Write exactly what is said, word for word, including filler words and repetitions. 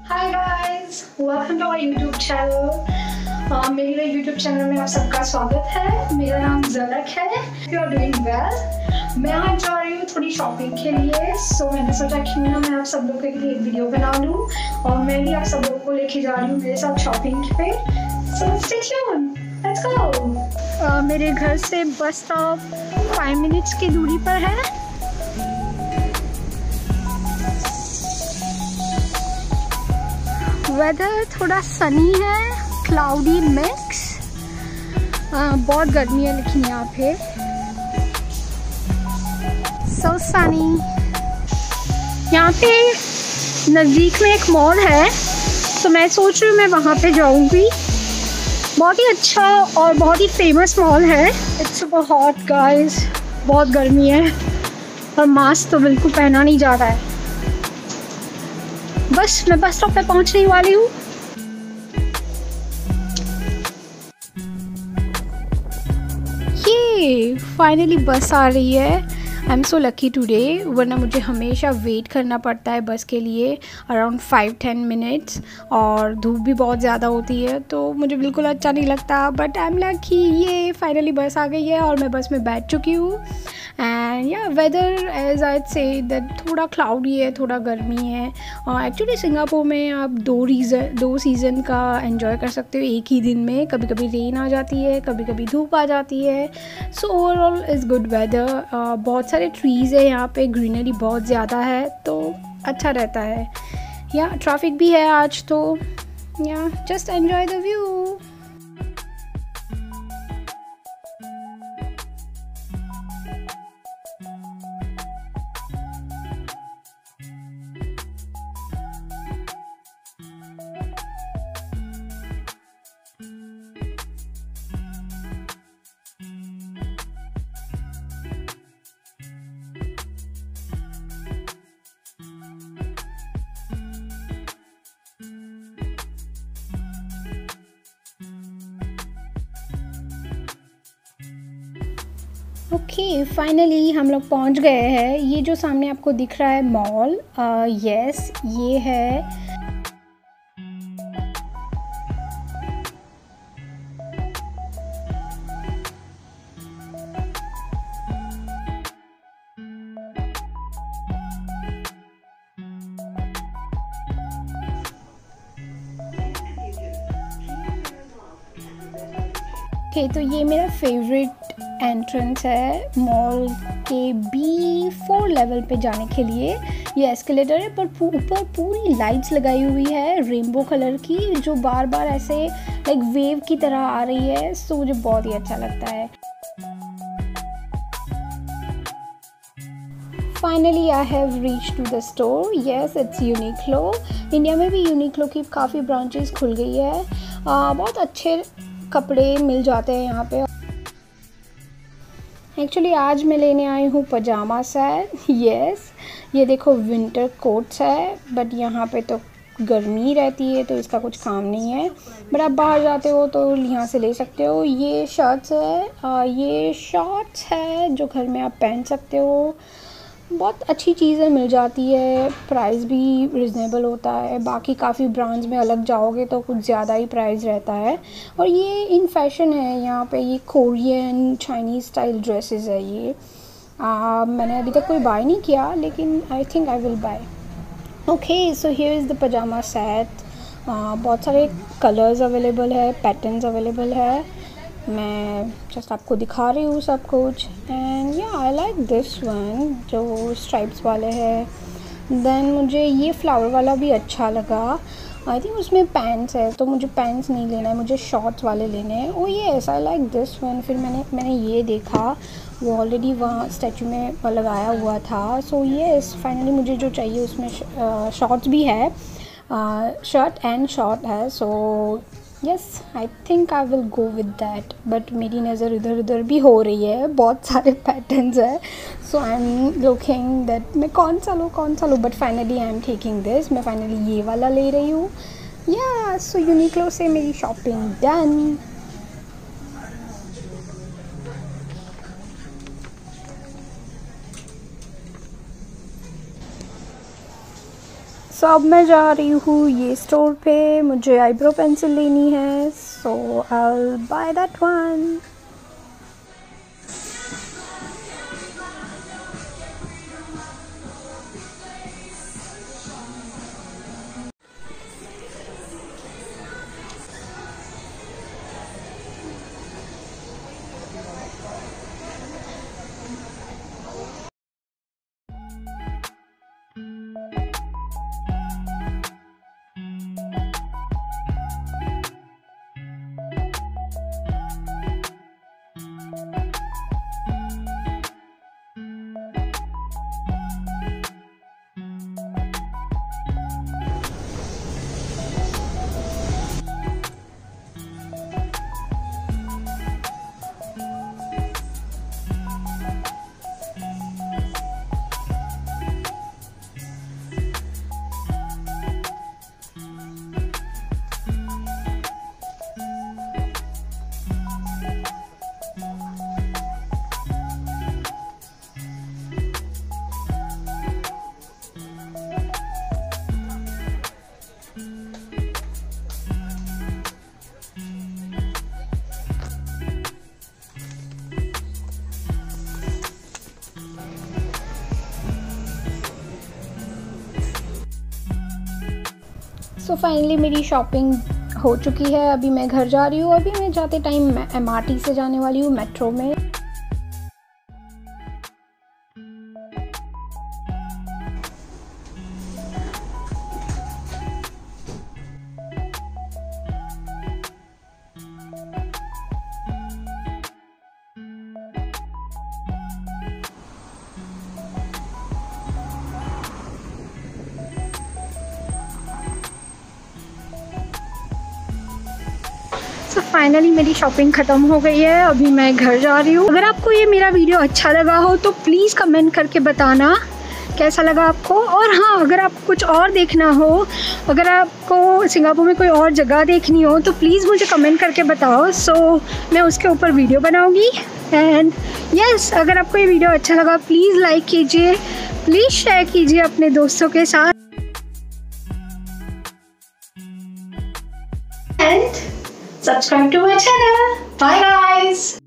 Hi guys, welcome to our YouTube channel. मेरे YouTube channel में आप सबका स्वागत है। मेरा नाम ज़लक है। You are doing well. मैं आज जा रही हूँ थोड़ी शॉपिंग के लिए, सो so, मैंने सोचा क्यों ना मैं आप सब लोगों के लिए एक वीडियो बना लूँ और मैं भी आप सब लोगों को लेके जा रही हूँ मेरे साथ शॉपिंग पे। So stay tuned, let's go. मेरे घर से बस स्टॉप फाइव मिनट्स की दूरी पर है। वेदर थोड़ा सनी है, क्लाउडी मिक्स। बहुत गर्मी है लेकिन यहाँ पे सो सनी। यहाँ पे नज़दीक में एक मॉल है, तो मैं सोच रही हूँ मैं वहाँ पे जाऊँगी। बहुत ही अच्छा और बहुत ही फेमस मॉल है। इट्स सुपर हॉट गाइस, बहुत गर्मी है और मास्क तो बिल्कुल पहना नहीं जा रहा है। बस मैं बस स्टॉप पे पहुंचने वाली हूँ। ये फाइनली बस आ रही है। I am so lucky today, वरना मुझे हमेशा वेट करना पड़ता है बस के लिए अराउंड फाइव टेन मिनट्स, और धूप भी बहुत ज़्यादा होती है तो मुझे बिल्कुल अच्छा नहीं लगता। बट आई एम लकी, ये फाइनली बस आ गई है और मैं बस में बैठ चुकी हूँ। एंड या weather as I say that थोड़ा क्लाउडी है, थोड़ा गर्मी है। एक्चुअली uh, सिंगापुर में आप दो रीज़न दो सीज़न का एंजॉय कर सकते हो एक ही दिन में। कभी कभी रेन आ जाती है, कभी कभी धूप आ जाती है। So overall is good weather. बहुत सारे ट्रीज़ है यहाँ पे, ग्रीनरी बहुत ज़्यादा है तो अच्छा रहता है। या ट्रैफिक भी है आज, तो yeah just enjoy the view. Okay, finally हम लोग पहुंच गए हैं। ये जो सामने आपको दिख रहा है मॉल, यस ये है। ओके, तो ये मेरा फेवरेट एंट्रेंस है मॉल के बी फोर लेवल पे जाने के लिए। ये एस्केलेटर है, पर ऊपर पूरी लाइट्स लगाई हुई है रेनबो कलर की, जो बार बार ऐसे लाइक वेव की तरह आ रही है। सो मुझे बहुत ही अच्छा लगता है। Finally I have reach to the store. Yes, it's Uniqlo. India में भी यूनिक्लो की काफ़ी ब्रांचेस खुल गई है। आ, बहुत अच्छे कपड़े मिल जाते हैं यहाँ पे। एक्चुअली आज मैं लेने आई हूँ पजामा सेट। यस, ये देखो विंटर कोट्स है, बट यहाँ पे तो गर्मी रहती है तो इसका कुछ काम नहीं है। बट आप बाहर जाते हो तो यहाँ से ले सकते हो। ये शर्ट्स है, आ, ये शॉर्ट्स है जो घर में आप पहन सकते हो। बहुत अच्छी चीज़ें मिल जाती है, प्राइस भी रिजनेबल होता है। बाकी काफ़ी ब्रांड्स में अलग जाओगे तो कुछ ज़्यादा ही प्राइस रहता है। और ये इन फैशन है यहाँ पे। ये कोरियन चाइनीज़ स्टाइल ड्रेसेस है ये। आ, मैंने अभी तक कोई बाय नहीं किया, लेकिन I think I will buy. Okay, so here is the pyjama set. बहुत सारे कलर्स अवेलेबल है, पैटर्न्स अवेलेबल है। मैं जस्ट आपको दिखा रही हूँ सब कुछ। And yeah I like this one जो स्ट्राइप्स वाले हैं। देन मुझे ये फ्लावर वाला भी अच्छा लगा। आई थिंक उसमें पैंट्स है, तो मुझे पैंट्स नहीं लेना है, मुझे शॉर्ट्स वाले लेने हैं। Oh yes, I like this one. फिर मैंने मैंने ये देखा, वो ऑलरेडी वहाँ स्टैचू में लगाया हुआ था। सो येस, फाइनली मुझे जो चाहिए उसमें शॉर्ट्स भी है, शर्ट एंड शॉर्ट है। So yes, I think I will go with that. But मेरी नज़र इधर उधर भी हो रही है, बहुत सारे पैटर्न्स है। So I am looking that मैं कौन सा लूँ कौन सा लूँ but finally I am taking this. मैं फाइनली ये वाला ले रही हूँ। या सो यूनिक्लो से मेरी शॉपिंग डन। सो सो अब मैं जा रही हूँ ये स्टोर पे, मुझे आईब्रो पेंसिल लेनी है, so I will buy that one. So finally मेरी शॉपिंग हो चुकी है, अभी मैं घर जा रही हूँ। अभी मैं जाते टाइम मैं एम आर टी से जाने वाली हूँ, मेट्रो में। तो फाइनली मेरी शॉपिंग ख़त्म हो गई है, अभी मैं घर जा रही हूँ। अगर आपको ये मेरा वीडियो अच्छा लगा हो तो प्लीज़ कमेंट करके बताना कैसा लगा आपको। और हाँ, अगर आपको कुछ और देखना हो, अगर आपको सिंगापुर में कोई और जगह देखनी हो तो प्लीज़ मुझे कमेंट करके बताओ, सो मैं उसके ऊपर वीडियो बनाऊँगी। एंड यस, अगर आपको ये वीडियो अच्छा लगा प्लीज़ लाइक कीजिए, प्लीज़ शेयर कीजिए अपने दोस्तों के साथ। And subscribe to my channel. Bye guys.